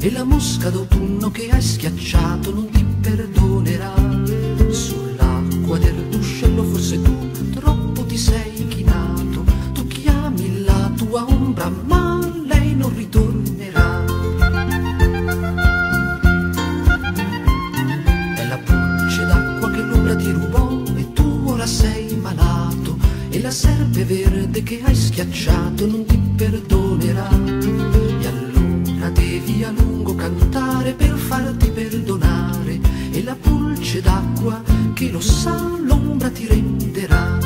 e la mosca d'autunno che hai schiacciato non ti perdonerà. Sull'acqua del ruscello forse tu troppo ti sei chinato, tu chiami la tua ombra ma lei non ritornerà. È la pulce d'acqua che l'ombra ti rubò e tu ora sei malato, e la serpe verde che hai schiacciato non ti perdonerà. E allora devi a lungo cantare per farti perdonare, e la pulce d'acqua che lo sa l'ombra ti renderà.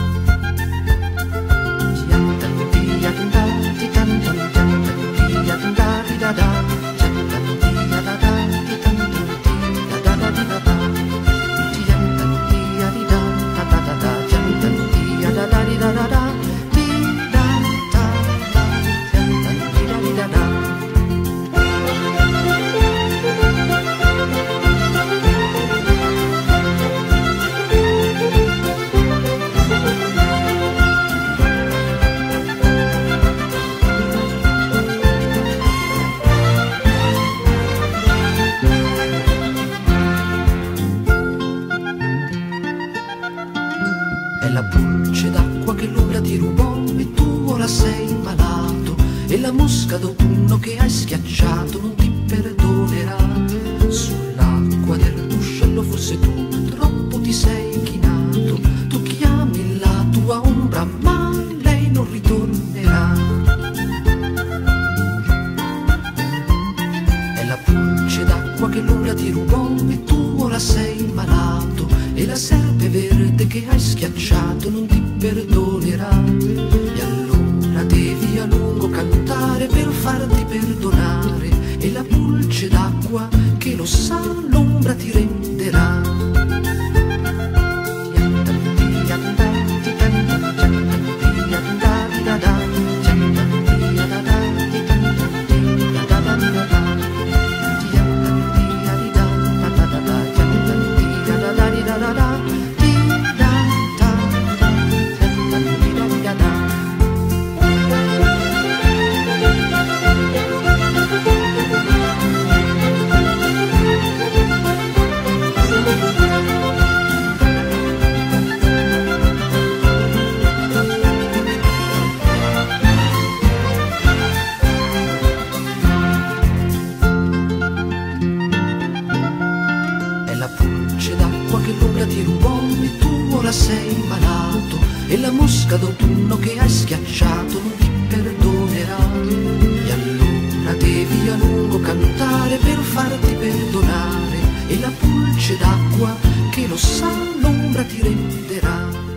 È la pulce d'acqua che l'ombra ti rubò e tu ora sei malato, e la mosca d'autunno che hai schiacciato non ti perdonerà. Sull'acqua del ruscello forse tu troppo ti sei chinato, tu chiami la tua ombra ma lei non ritornerà. È la pulce d'acqua che l'ombra ti rubò e tu ora sei malato, e la serpe verde che hai schiacciato non ti perdonerà. E allora devi a lungo cantare per farti perdonare, e la pulce d'acqua che lo sa l'ombra ti renderà. Che l'ombra ti rubò e tu ora sei malato, e la mosca d'autunno che hai schiacciato non ti perdonerà. E allora devi a lungo cantare per farti perdonare, e la pulce d'acqua che lo sa l'ombra ti renderà.